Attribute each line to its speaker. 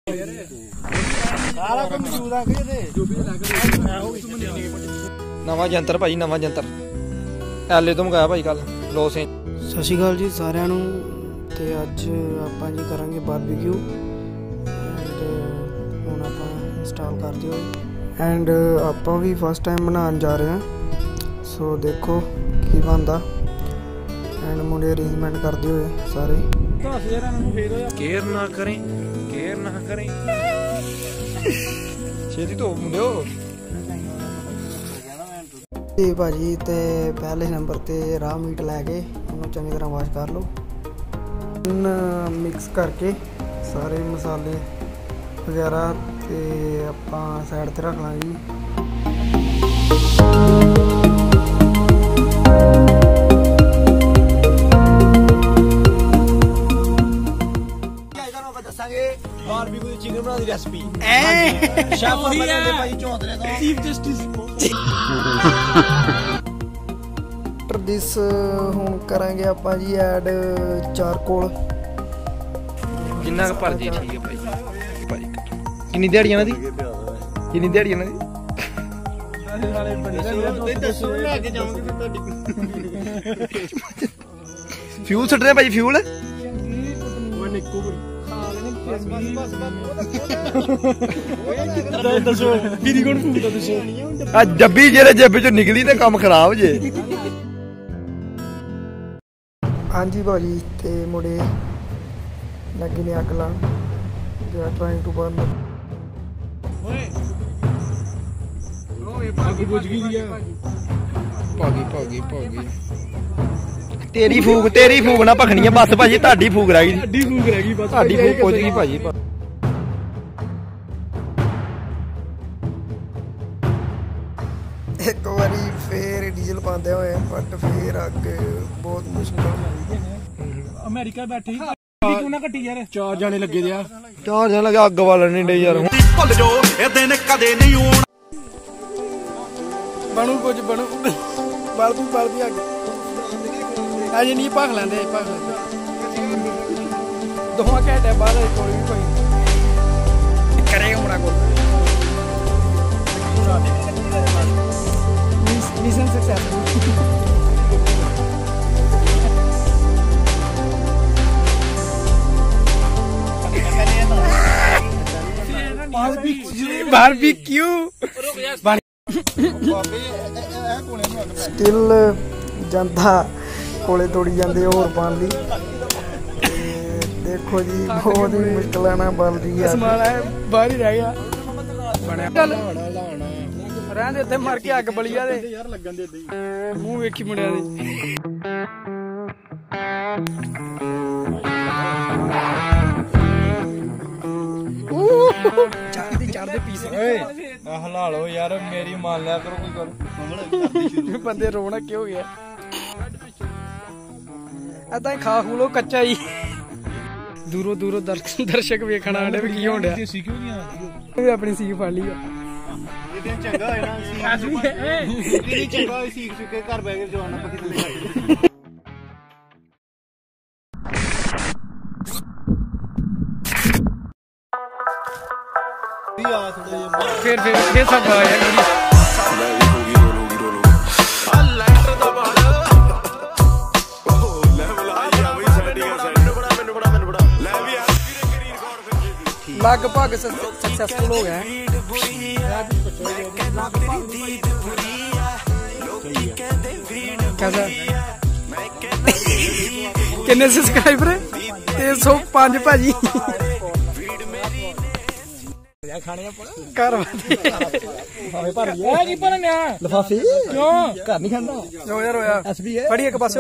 Speaker 1: नवा जंतर भाई, नवा जंतर एले तो मंगाया भाई कल लॉस एंजल्स।
Speaker 2: सत श्री अकाल जी सारिਆਂ ਨੂੰ ਤੇ ਅੱਜ ਆਪਾਂ ਜੀ ਕਰਾਂਗੇ ਬਾਰਬੀਕਿਊ ਐਂਡ ਹੁਣ ਆਪਾਂ ਇੰਸਟਾਲ ਕਰ ਦਿਓ ਐਂਡ ਆਪਾਂ ਵੀ ਫਸਟ ਟਾਈਮ ਬਣਾਉਣ ਜਾ ਰਹੇ ਹਾਂ ਸੋ ਦੇਖੋ ਕੀ ਬਣਦਾ ਐਂਡ ਮੁੰਡੇ ਅਰੇਂਜਮੈਂਟ ਕਰਦੇ ਹੋਏ ਸਾਰੇ
Speaker 1: केयर ना करें छेती तो मुंडियो
Speaker 2: ਤੇ ਭਾਜੀ ਤੇ ਪਹਿਲੇ ਨੰਬਰ ਤੇ ਰਾਹ ਮੀਟ ਲੈ ਕੇ ਉਹਨੂੰ ਚੰਗੀ ਤਰ੍ਹਾਂ ਵਾਸ਼ ਕਰ ਲਓ ਮਿਕਸ ਕਰਕੇ ਸਾਰੇ ਮਸਾਲੇ ਵਗੈਰਾ ਤੇ ਆਪਾਂ ਸਾਈਡ ਤੇ ਰੱਖ ਲਾਂਗੇ ਜੀ।
Speaker 1: बारबीक्यू दी चिकन बना दी रेसिपी शेफ अपने भाई चौधरी दा चीफ जस्टिस
Speaker 2: दिस ਹੁਣ ਕਰਾਂਗੇ ਆਪਾਂ ਜੀ ਐਡ ਚਾਰਕੋਲ
Speaker 1: ਜਿੰਨਾ ਕੁ ਭਰ ਜੀ ਠੀਕ ਹੈ ਭਾਈ ਕਿੰਨੀ ਦਿਹਾੜੀਆਂ ਨਾ ਦੀ ਕਿੰਨੀ ਦਿਹਾੜੀਆਂ ਨਾ ਦੀ ਦੱਸੋ ਲੈ ਕੇ ਜਾਵਾਂਗੇ ਫਿਰ ਤੁਹਾਡੀ ਫਿਊਲ ਛੱਡ ਰਹੇ ਭਾਈ ਫਿਊਲ ਜੱਬੀ ਜਿਹੜੇ ਜੇਬ ਚੋਂ ਨਿਕਲੀ ਤੇ ਕੰਮ ਖਰਾਬ ਜੇ।
Speaker 2: ਹਾਂਜੀ ਭਾਜੀ ਤੇ ਮੁੰਡੇ ਲੱਗੇ ਨੇ ਅੱਗ ਲਾਉਣ they are trying to burn
Speaker 1: ਅੱਗ ਬੁਝ ਗਈ ਆ ਭਾਗੀ ਤੇਰੀ ਫੂਕ ਨਾ ਭਖਣੀ ਆ ਬਸ ਭਾਜੀ ਤੁਹਾਡੀ ਫੂਕ ਰਹਿ ਗਈ ਬਸ ਤੁਹਾਡੀ ਫੂਕ ਪੁੱਜ ਗਈ ਭਾਜੀ।
Speaker 2: ਇੱਕ ਵਾਰੀ ਫੇਰ ਡੀਜ਼ਲ ਪਾਉਂਦੇ ਹੋਏ ਬਟ ਫੇਰ ਅੱਗ ਬਹੁਤ ਮੁਸ਼ਕਲ
Speaker 3: ਅਮਰੀਕਾ ਬੈਠੀ ਕਿਉਂ ਨਾ ਘਟੀ ਯਾਰ 4 ਜਾਣੇ ਲੱਗੇ ਦੇ ਆ
Speaker 1: 4 ਜਣ ਲੱਗੇ ਅੱਗ ਵਾਲਣ ਨਹੀਂ ਡੇ ਯਾਰ
Speaker 4: ਭੁੱਲ ਜੋ ਇਹ ਦਿਨ ਕਦੇ ਨਹੀਂ ਆਉਣ
Speaker 2: ਬਣੂ ਕੁਝ ਬਣੂ ਬਲਦੀ ਅੱਗ ਅਜੇ ਨਹੀਂ ਭਖ ਲੈਂਦੇ ਦੋਵਾਂ ਘੰਟੇ ਬਾਅਦ ਕੋਈ ਕਰੇਗਾ ਮੁੰਡਾ ਕੋਲ ਮਿਸ਼ਨ ਸਕਸੈਸਫੁਲ ਬਾਰਬੀਕਿਊ ਸਟਿਲ ਜਾਂਦਾ ਕੋਲੇ ਤੋੜੀ ਜਾਂਦੇ ਹੋਰ ਪਾਣ ਲਈ ਦੇਖੋ ਜੀ ਬਹੁਤ ਹੀ ਮੁਸ਼ਕਲਾਂ ਨਾਲ ਬਲ ਰਹੀ ਆ ਸਮਾਨ ਬਾਹਰ ਹੀ ਰਹਿ ਗਿਆ ਬਣਿਆ ਰਹਿੰਦੇ ਉੱਥੇ ਮਰ ਕੇ ਅੱਗ ਬਲੀ ਆ ਦੇ ਯਾਰ ਲੱਗਣ ਦੇ ਇਦਾਂ ਮੂੰਹ ਵੇਖੀ ਮੁੰਡਿਆਂ ਦੇ ਚੜਦੇ ਪੀਸ ਓਏ
Speaker 1: ਹਲਾ ਲਓ ਯਾਰ ਮੇਰੀ ਮੰਨ ਲਿਆ ਕਰੋ ਕੋਈ ਗੱਲ
Speaker 2: ਬੰਦੇ ਰੋਣਾ ਕੀ ਹੋ ਗਿਆ ਏਦਾਂ ਖਾ ਖੂ ਲੋ ਕੱਚਾ ਹੀ ਦੂਰੋਂ ਦਰਸ਼ਕ ਵੇਖਣ ਆਂਡੇ ਵੀ ਕੀ ਹੋਣ ਡਿਆ ਆਪਣੀ ਸੀਖ ਫੜ ਲਈ
Speaker 3: ਚੰਗਾ ਹੋਇਆ ਨਾ ਚੰਗਾ ਹੋਇਆ ਸੀਖ ਚੁੱਕੇ ਘਰ ਬੈ ਕੇ ਜਵਾਨ ਆਪਾਂ ਕਿਤੇ
Speaker 2: ਫਿਰ ਸਭ ਆਇਆ ਲਗਭਗ ਸਕਸੈਸਫੁਲ ਹੋ ਗਿਆ कैसा कितने सब्सक्राइबर 305 भाजी घर लिफाफे क्यों घर नहीं खाना रोया फड़ी एक पास